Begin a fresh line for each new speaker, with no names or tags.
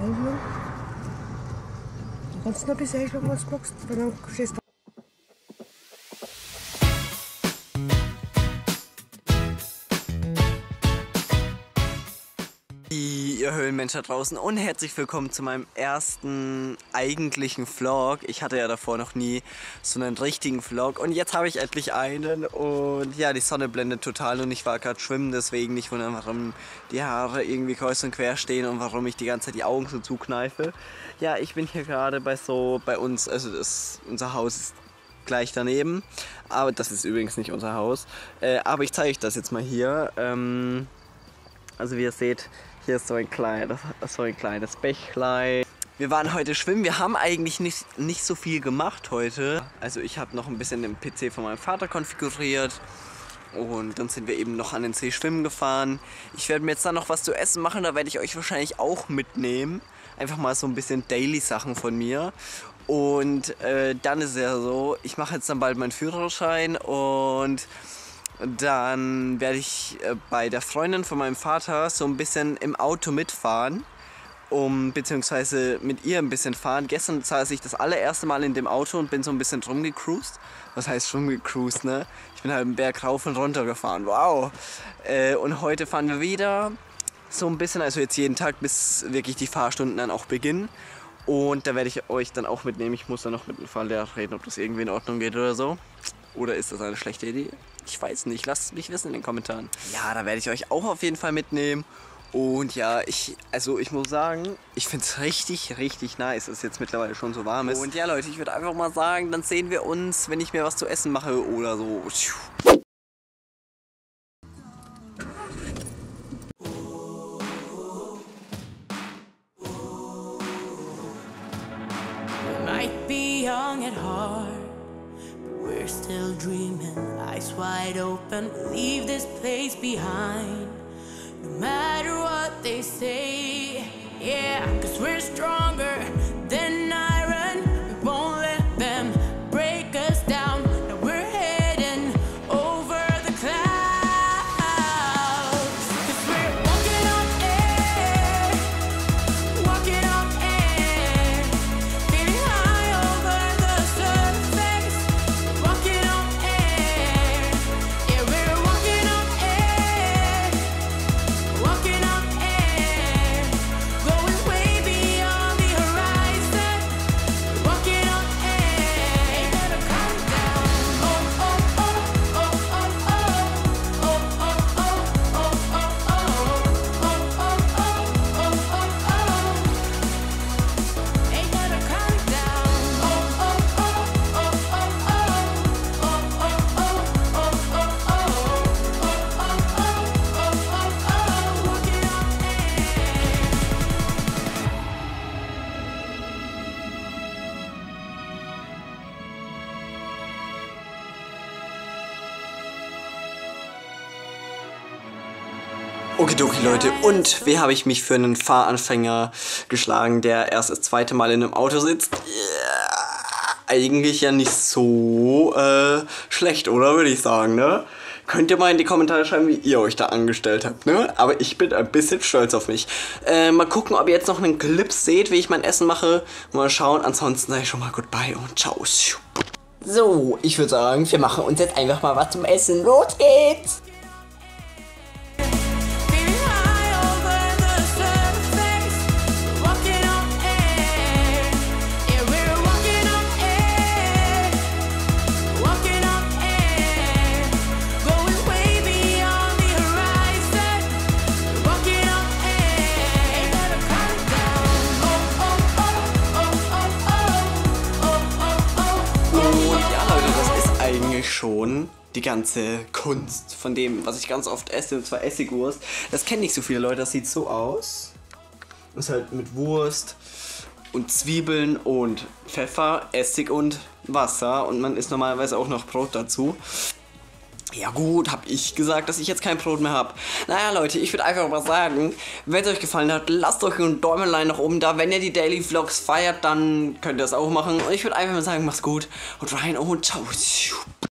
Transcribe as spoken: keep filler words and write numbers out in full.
Hallo. Kannst du noch ein bisschen schauen, was du guckst? Dann stehst du.
Ihr Höhlenmensch da draußen und herzlich willkommen zu meinem ersten eigentlichen Vlog. Ich hatte ja davor noch nie so einen richtigen Vlog und jetzt habe ich endlich einen und ja, die Sonne blendet total und ich war gerade schwimmen, deswegen nicht wundern, warum die Haare irgendwie kreuz und quer stehen und warum ich die ganze Zeit die Augen so zukneife. Ja, ich bin hier gerade bei so, bei uns, also das, unser Haus ist gleich daneben, aber das ist übrigens nicht unser Haus, äh, aber ich zeige euch das jetzt mal hier. Ähm, also wie ihr seht, hier ist so ein, klein, so ein kleines Bächlein. Wir waren heute schwimmen. Wir haben eigentlich nicht, nicht so viel gemacht heute. Also ich habe noch ein bisschen den P C von meinem Vater konfiguriert. Und dann sind wir eben noch an den See schwimmen gefahren. Ich werde mir jetzt dann noch was zu essen machen. Da werde ich euch wahrscheinlich auch mitnehmen. Einfach mal so ein bisschen Daily-Sachen von mir. Und äh, dann ist es ja so, ich mache jetzt dann bald meinen Führerschein und dann werde ich äh, bei der Freundin von meinem Vater so ein bisschen im Auto mitfahren, um beziehungsweise mit ihr ein bisschen fahren. Gestern saß ich das allererste Mal in dem Auto und bin so ein bisschen rumgecruised. Was heißt rumgecruised, ne? Ich bin halt einen Berg rauf und runter gefahren. Wow! Äh, und heute fahren wir wieder so ein bisschen, also jetzt jeden Tag, bis wirklich die Fahrstunden dann auch beginnen. Und da werde ich euch dann auch mitnehmen. Ich muss dann noch mit dem Fahrlehrer reden, ob das irgendwie in Ordnung geht oder so. Oder ist das eine schlechte Idee? Ich weiß nicht, lasst es mich wissen in den Kommentaren. Ja, da werde ich euch auch auf jeden Fall mitnehmen. Und ja, ich, also ich muss sagen, ich finde es richtig, richtig nice, dass es jetzt mittlerweile schon so warm ist. Und ja Leute, ich würde einfach mal sagen, dann sehen wir uns, wenn ich mir was zu essen mache oder so.
Might be young at heart, we're still dreaming, eyes wide open, leave this place behind. No matter what they say, yeah, cause we're stronger than iron. We won't let them break us down. Now we're heading over the clouds. Cause we're walking on air, walking on air, feeling high over the surface. Walking on air, yeah, we're walking on air, walking on air, going way beyond the horizon. Walking on air, ain't gonna come down. Oh oh oh oh oh oh oh oh oh oh oh oh oh oh oh oh. Ain't gonna come down. Oh oh oh oh oh oh oh oh oh oh oh oh oh. Walking on
Okidoki Leute, und wie habe ich mich für einen Fahranfänger geschlagen, der erst das zweite Mal in einem Auto sitzt? Ja, eigentlich ja nicht so äh, schlecht, oder würde ich sagen, ne? Könnt ihr mal in die Kommentare schreiben, wie ihr euch da angestellt habt, ne? Aber ich bin ein bisschen stolz auf mich. Äh, mal gucken, ob ihr jetzt noch einen Clip seht, wie ich mein Essen mache. Mal schauen, ansonsten sage ich schon mal goodbye und ciao. So, ich würde sagen, wir machen uns jetzt einfach mal was zum Essen. Los geht's!
feeling high over the surface. Walking on air, yeah, we're walking on air, walking on air, going way beyond the horizon. Walking on air, ain't gonna come down. Oh oh oh oh oh oh oh oh oh.
Und ja Leute, das ist eigentlich schon die ganze Kunst von dem, was ich ganz oft esse, und zwar Essigwurst. Das kennen nicht so viele Leute, das sieht so aus. Das ist halt mit Wurst und Zwiebeln und Pfeffer, Essig und Wasser und man isst normalerweise auch noch Brot dazu. Ja gut, habe ich gesagt, dass ich jetzt kein Brot mehr habe. Naja Leute, ich würde einfach mal sagen, wenn es euch gefallen hat, lasst euch ein Däumlein nach oben da. Wenn ihr die Daily Vlogs feiert, dann könnt ihr das auch machen. Und ich würde einfach mal sagen, macht's gut, haut rein und ciao.